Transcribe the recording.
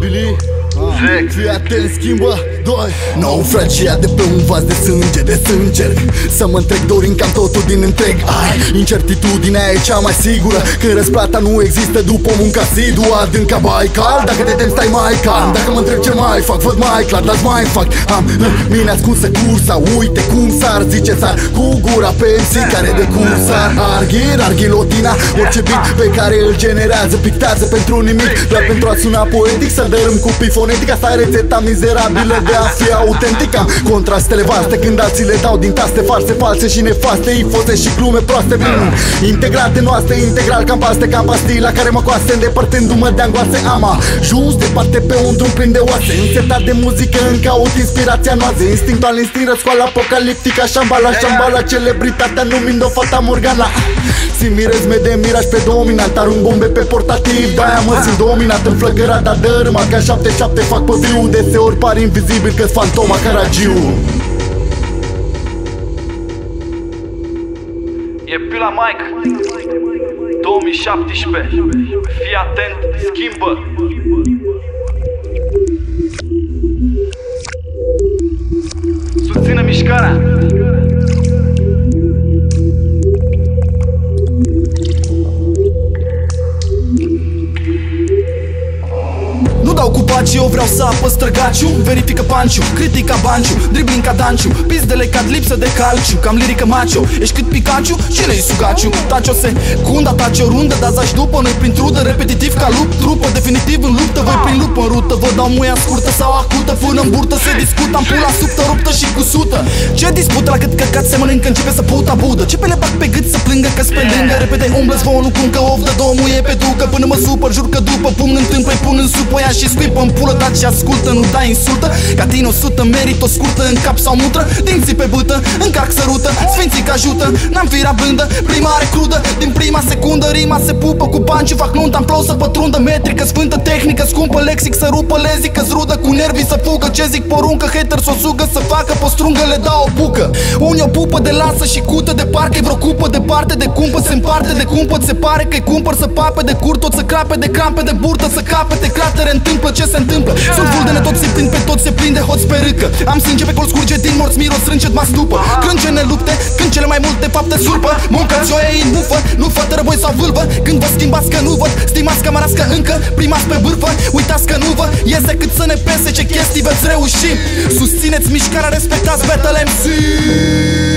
Abilii fii atent, schimbă, doi. Nou fragia de pe un vas de sânge, de sânge. Să mă întreg dorind cam totul din întreg. Ai, incertitudinea e cea mai sigură, când răsplata nu există după munca asidua. Adânca Baikal, dacă te tem stai mai calm. Dacă mă întreb ce mai fac, văd mai clar, dar mai fac. Am mine ascunsă cursa, uite cum s-ar zice sar. Cu gura pe MC care de cursar. Arghilotina, orice beat pe care îl generează pictează pentru nimic, doar pentru a suna poetic. Să dărâm cu pifonetic, asta e rețeta mizerabilă de a fi autentic. Am contrastele vaste când alții le dau din taste false, false și nefaste, ifoste și glume proaste. Integrate noastre, integral cam paste, ca pastila care mă coaste, îndepărtându-mă de angoase. Am ajuns departe pe un drum plin de oase, însetat de muzică în caut inspirația noastră. Instinctual instinct răscoală apocaliptică, șambala celebritatea numind-o Fata Morgana. Simt mirezme de miraj pe dominant, arunc bombe pe portativ, de-aia mă simt dominat, înflăcărat, dar dărâma ca 7-7 fac pe viu. Deseori par invizibil că-s fantoma Caragiu. E Pila Mike 2017. Fii atent, schimbă. Susține mișcarea. Nu dau cu paci, eu vreau să apăs străgaciu. Verifică panciu, critica banciu, dribbling ca Danciu, pizdele cad lipsă de calciu. Cam lirică macio, ești cât Pikachu, cine-i Sugaciu? Taci o secundă, taci o rundă, dar zaci după noi prin trudă. Repetitiv ca lup, trupă, definitiv în luptă. Voi prin lupă în rută, vă dau muia scurtă sau acută. Până în burtă se discută, am pula subtă, ruptă și cusută. Ce dispută la cât căcat se mănâncă, începe să puta budă. Ce pe le bag pe gât să plângă că-s pe lângă. Repede umblă-ți vouă, nu cum că of de două muie pe ducă. Până mă supăr, jur că după pumn în tâmpă-i pun în supă ea și scuipă în pulă, taci și ascultă, nu dai insultă. Ca tine 100, merit o scurtă în cap sau mutră. Dinții pe bâtă, încarc sărută, sfinții că ajută. N-am firea blândă, prima are crudă. Din prima secundă rima se pupă cu panciu. Fac nunta în plou să pătrundă, metrică sfântă, tehnică scumpă, lexic să rupă, lezică-ți rudă. Cu nervii să fugă, ce zic poruncă, hater s-o sugă, să facă postrungă, le dau o bucă. Unii o pupă de lasă și cută, de parcă-i vreo cupă, departe de cumpă, se împarte de cumpăt, se pare că-i cumpăr, să pape de curt, tot să crape de crampe, de burtă, să capete cratere, întâmplă ce se întâmplă. Sunt vulgene, tot se prind pe tot, se prinde hoți pe râcă. Am sânge pe col, scurge din morți, miros strânge, mă stupă. Crâncene lupte, când cele mai multe fapte surpă. Muncați o ei în bufă, nu fă răboi sau vâlvă. Când vă schimbați că nu văd, stimați camarați că încă primați pe bârfă. Uitați că nu vă iese cât să ne pese, ce chestii veți reuși. Susțineți mișcarea, respectați Battle MC.